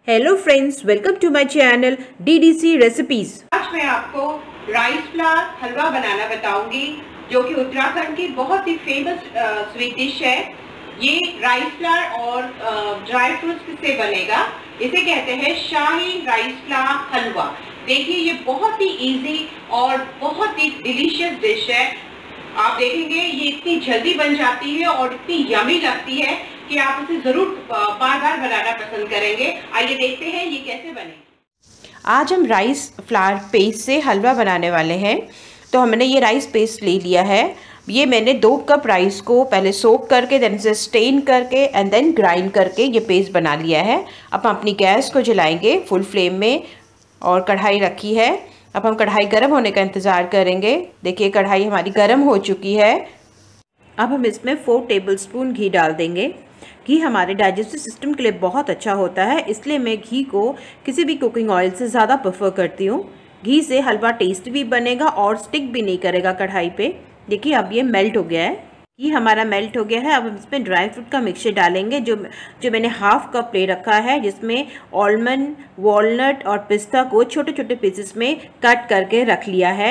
Hello friends, welcome to my channel DDC recipes. आज मैं आपको राइस फ्लावर हलवा बनाना बताऊंगी, जो कि उत्तराखंड की बहुत ही फेमस स्वीट डिश है। ये राइस फ्लावर और ड्राई फ्रूट्स से बनेगा। इसे कहते हैं शाही राइस फ्लावर हलवा। देखिए, ये बहुत ही इजी और बहुत ही डिलीशियस डिश है। आप देखेंगे ये इतनी जल्दी बन जाती है और इतनी यमी लगती है कि आप इसे जरूर बार बार बनाना पसंद करेंगे। आइए देखते हैं ये कैसे बने। आज हम राइस फ्लावर पेस्ट से हलवा बनाने वाले हैं। तो हमने ये राइस पेस्ट ले लिया है। ये मैंने 2 कप राइस को पहले सोक करके देन इसे स्टेन करके एंड देन ग्राइंड करके ये पेस्ट बना लिया है। अब हम अपनी गैस को जलाएंगे फुल फ्लेम में और कढ़ाई रखी है। अब हम कढ़ाई गर्म होने का इंतज़ार करेंगे। देखिए, कढ़ाई हमारी गर्म हो चुकी है। अब हम इसमें 4 टेबलस्पून घी डाल देंगे। घी हमारे डाइजेस्टिव सिस्टम के लिए बहुत अच्छा होता है, इसलिए मैं घी को किसी भी कुकिंग ऑयल से ज़्यादा प्रेफर करती हूँ। घी से हलवा टेस्ट भी बनेगा और स्टिक भी नहीं करेगा कढ़ाई पे। देखिए, अब ये मेल्ट हो गया है। घी हमारा मेल्ट हो गया है। अब हम इसमें ड्राई फ्रूट का मिक्सचर डालेंगे, जो मैंने हाफ कप ले रखा है, जिसमें आलमंड, वॉलनट और पिस्ता को छोटे छोटे पीसेस में कट करके रख लिया है।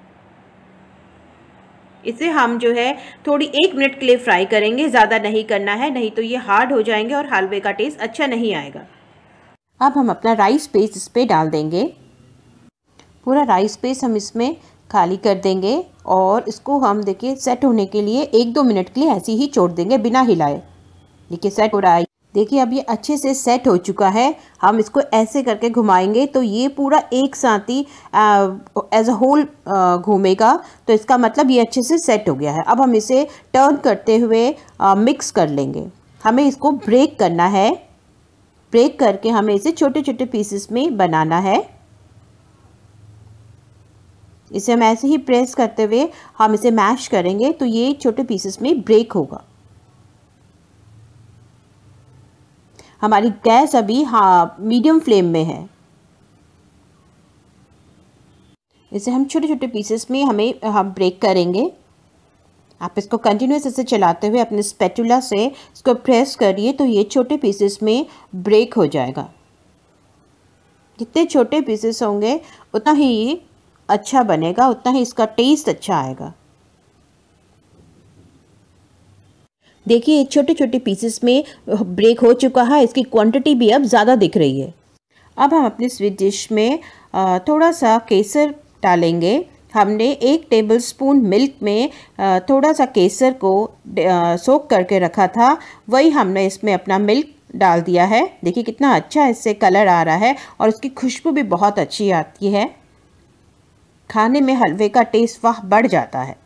इसे हम जो है थोड़ी 1 मिनट के लिए फ्राई करेंगे, ज़्यादा नहीं करना है, नहीं तो ये हार्ड हो जाएंगे और हलवे का टेस्ट अच्छा नहीं आएगा। अब हम अपना राइस पेस्ट इस पर डाल देंगे। पूरा राइस पेस्ट हम इसमें खाली कर देंगे और इसको हम देखिए सेट होने के लिए 1-2 मिनट के लिए ऐसे ही छोड़ देंगे बिना हिलाए। देखिए सेट हो रहा है। देखिए, अब ये अच्छे से सेट हो चुका है। हम इसको ऐसे करके घुमाएंगे तो ये पूरा एक साथ ही एज अ होल घूमेगा। तो इसका मतलब ये अच्छे से सेट हो गया है। अब हम इसे टर्न करते हुए मिक्स कर लेंगे। हमें इसको ब्रेक करना है। ब्रेक करके हमें इसे छोटे छोटे पीसेस में बनाना है। इसे हम ऐसे ही प्रेस करते हुए हम इसे मैश करेंगे तो ये छोटे पीसेस में ब्रेक होगा। हमारी गैस अभी मीडियम फ्लेम में है। इसे हम छोटे छोटे पीसेस में हम ब्रेक करेंगे। आप इसको कंटिन्यूस ऐसे चलाते हुए अपने स्पैटुला से इसको प्रेस करिए तो ये छोटे पीसेस में ब्रेक हो जाएगा। जितने छोटे पीसेस होंगे उतना ही अच्छा बनेगा, उतना ही इसका टेस्ट अच्छा आएगा। देखिए, छोटे छोटे पीसेस में ब्रेक हो चुका है। इसकी क्वांटिटी भी अब ज़्यादा दिख रही है। अब हम अपनी स्वीट डिश में थोड़ा सा केसर डालेंगे। हमने 1 टेबलस्पून मिल्क में थोड़ा सा केसर को सोक करके रखा था, वही हमने इसमें अपना मिल्क डाल दिया है। देखिए कितना अच्छा इससे कलर आ रहा है और उसकी खुशबू भी बहुत अच्छी आती है। खाने में हलवे का टेस्ट वह बढ़ जाता है।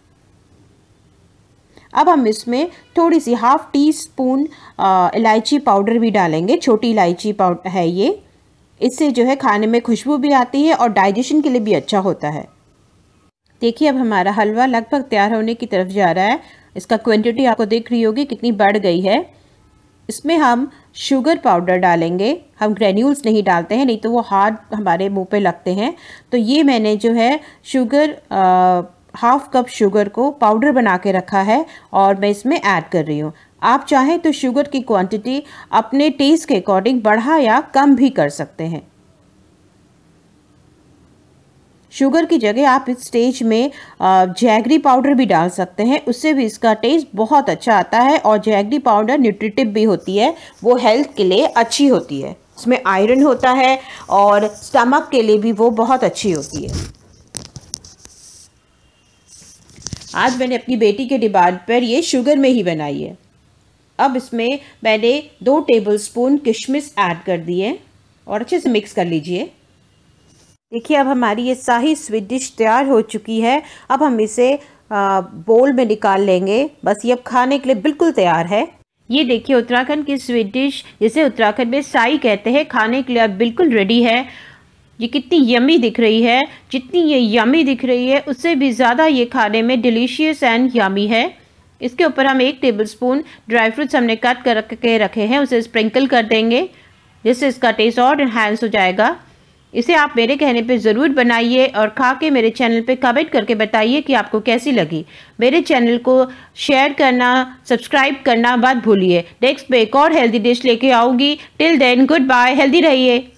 अब हम इसमें थोड़ी सी 1/2 टीस्पून इलायची पाउडर भी डालेंगे। छोटी इलायची पाउडर है ये। इससे जो है खाने में खुशबू भी आती है और डाइजेशन के लिए भी अच्छा होता है। देखिए, अब हमारा हलवा लगभग तैयार होने की तरफ जा रहा है। इसका क्वांटिटी आपको दिख रही होगी कितनी बढ़ गई है। इसमें हम शुगर पाउडर डालेंगे। हम ग्रेन्यूल्स नहीं डालते हैं, नहीं तो वो हार्ड हमारे मुंह पे लगते हैं। तो ये मैंने जो है शुगर 1/2 कप शुगर को पाउडर बना के रखा है और मैं इसमें ऐड कर रही हूँ। आप चाहें तो शुगर की क्वांटिटी अपने टेस्ट के अकॉर्डिंग बढ़ा या कम भी कर सकते हैं। शुगर की जगह आप इस स्टेज में जैगरी पाउडर भी डाल सकते हैं, उससे भी इसका टेस्ट बहुत अच्छा आता है। और जैगरी पाउडर न्यूट्रिटिव भी होती है, वो हेल्थ के लिए अच्छी होती है। उसमें आयरन होता है और स्टमक के लिए भी वो बहुत अच्छी होती है। आज मैंने अपनी बेटी के डिमांड पर ये शुगर में ही बनाई है। अब इसमें मैंने 2 टेबलस्पून किशमिश ऐड कर दिए और अच्छे से मिक्स कर लीजिए। देखिए, अब हमारी ये शाही स्वीट डिश तैयार हो चुकी है। अब हम इसे बोल में निकाल लेंगे। बस ये अब खाने के लिए बिल्कुल तैयार है। ये देखिए, उत्तराखंड की स्वीट डिश जिसे उत्तराखंड में साई कहते हैं, खाने के लिए अब बिल्कुल रेडी है। ये कितनी यमी दिख रही है। जितनी ये यमी दिख रही है उससे भी ज़्यादा ये खाने में डिलीशियस एंड यमी है। इसके ऊपर हम 1 टेबलस्पून ड्राई फ्रूट्स हमने कट कर के रखे हैं, उसे स्प्रिंकल कर देंगे, जिससे इसका टेस्ट और इन्हांस हो जाएगा। इसे आप मेरे कहने पे ज़रूर बनाइए और खा के मेरे चैनल पे कमेंट करके बताइए कि आपको कैसी लगी। मेरे चैनल को शेयर करना, सब्सक्राइब करना मत भूलिए। नेक्स्ट पे एक और हेल्दी डिश लेके आऊँगी। Till then good bye, healthy रहिए।